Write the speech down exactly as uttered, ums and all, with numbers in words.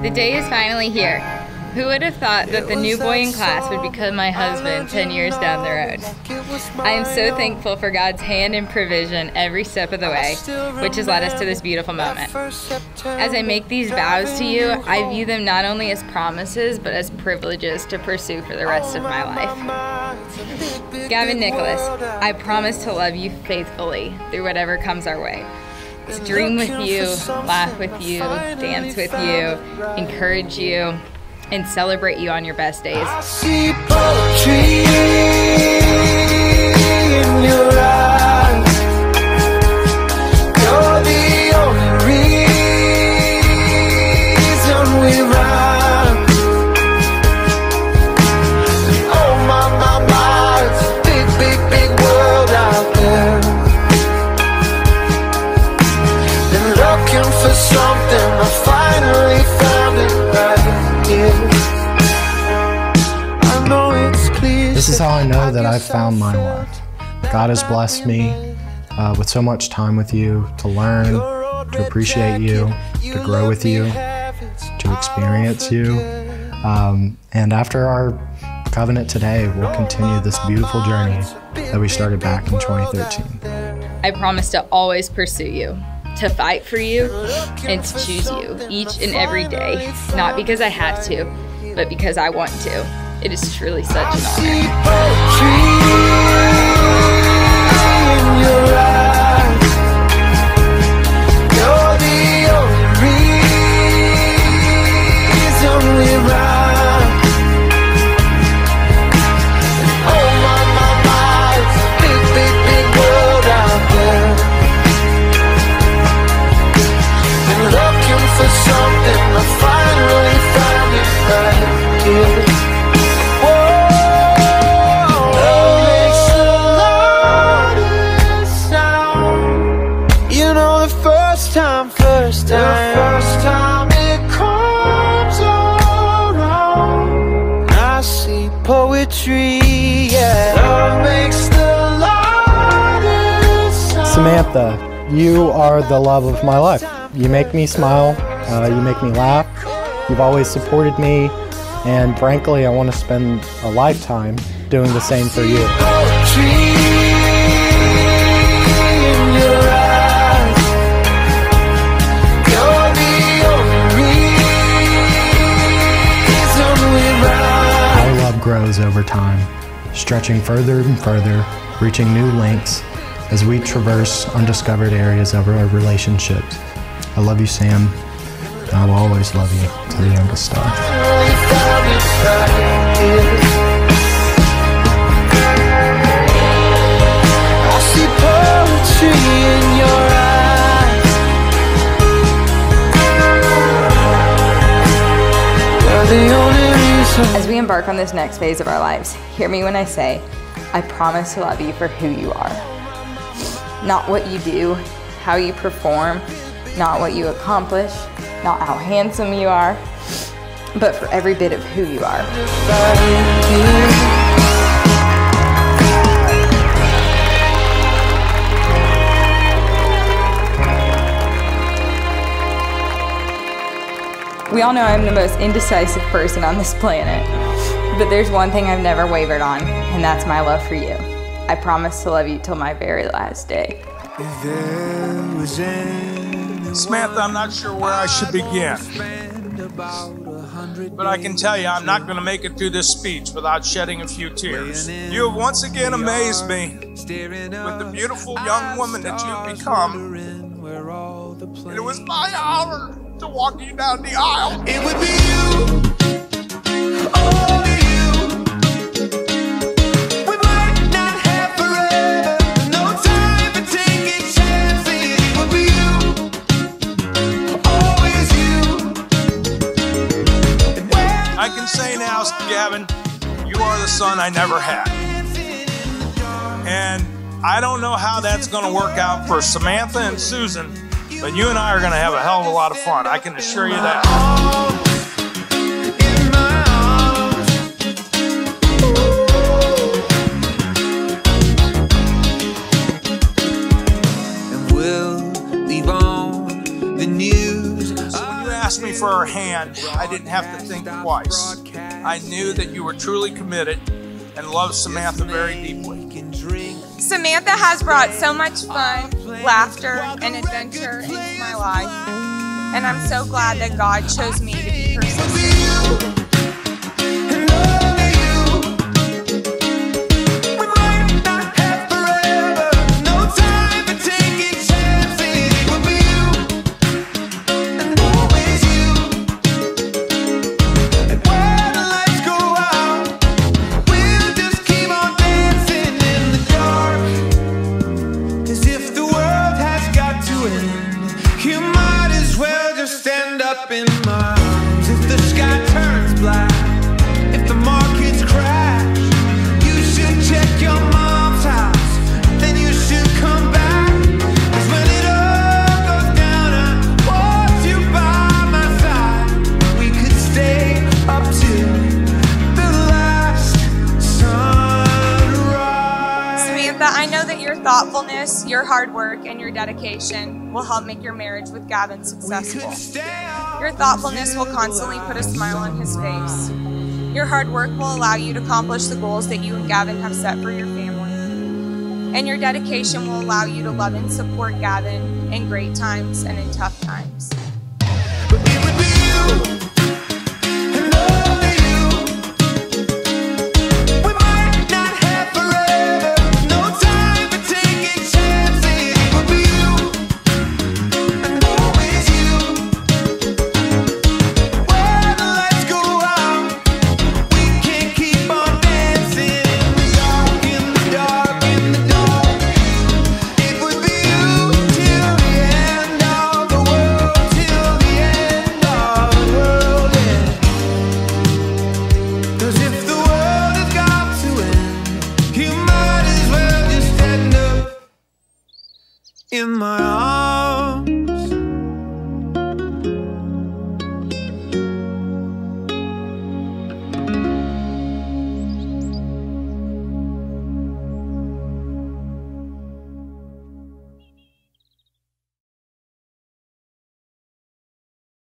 The day is finally here. Who would have thought that the new boy in class would become my husband ten years down the road? I am so thankful for God's hand and provision every step of the way, which has led us to this beautiful moment. As I make these vows to you, I view them not only as promises, but as privileges to pursue for the rest of my life. Gavin Nicholas, I promise to love you faithfully through whatever comes our way. To dream with you, laugh with you, dance with you, encourage you, and celebrate you on your best days. I see poetry in your eyes. You're the only reason we rhyme. Oh my, my, my, it's a big, big, big world out there. Been looking for something, I finally found it right here. This is how I know that I've found my wife. God has blessed me uh, with so much time with you to learn, to appreciate you, to grow with you, to experience you. Um, and after our covenant today, we'll continue this beautiful journey that we started back in twenty thirteen. I promise to always pursue you, to fight for you, and to choose you each and every day, not because I have to, but because I want to. It is truly such an honor. I see poetry in your eyes. You're the only reason we rhyme. Oh my, my, my, it's a big, big, big world out there. Been looking for something, I finally found it right here. Time, first time, the first time it comes around, I see poetry, yeah. Love makes the lightest sound. Samantha, you are the love of my life. You make me smile, uh, you make me laugh, you've always supported me, and frankly, I want to spend a lifetime doing the same for you. Poetry in your eyes. Grows over time, stretching further and further, reaching new lengths as we traverse undiscovered areas of our relationships. I love you, Sam, and I will always love you to the youngest star. I see poetry in your eyes. You're the only reason. As we embark on this next phase of our lives, hear me when I say, I promise to love you for who you are. Not what you do, how you perform, not what you accomplish, not how handsome you are, but for every bit of who you are. We all know I'm the most indecisive person on this planet, but there's one thing I've never wavered on, and that's my love for you. I promise to love you till my very last day. Samantha, I'm not sure where I should begin, but I can tell you I'm not going to make it through this speech without shedding a few tears. You have once again amazed me with the beautiful young woman that you've become, and it was my honor to walk you down the aisle. It would be you, only you. We might not have forever, no time for taking chances. It would be you, always you. I can say now, Gavin, you are the son I never had. And I don't know how that's going to work out for Samantha and Susan, but you and I are going to have a hell of a lot of fun. I can assure you that. And we'll leave on the news. So when you asked me for her hand, I didn't have to think twice. I knew that you were truly committed and loved Samantha very deeply. Samantha has brought so much fun, laughter, and adventure into my life, and I'm so glad that God chose me to be her sister. In my arms, if the sky turns black, if the markets crash, you should check your mom's house, then you should come back. 'Cause when it all goes down, I want you by my side. We could stay up till the last sunrise. Samantha, I know that your thoughtfulness, your hard work, and your dedication will help make your marriage with Gavin successful. Your thoughtfulness will constantly put a smile on his face. Your hard work will allow you to accomplish the goals that you and Gavin have set for your family. And your dedication will allow you to love and support Gavin in great times and in tough times. But it would be you. In my arms.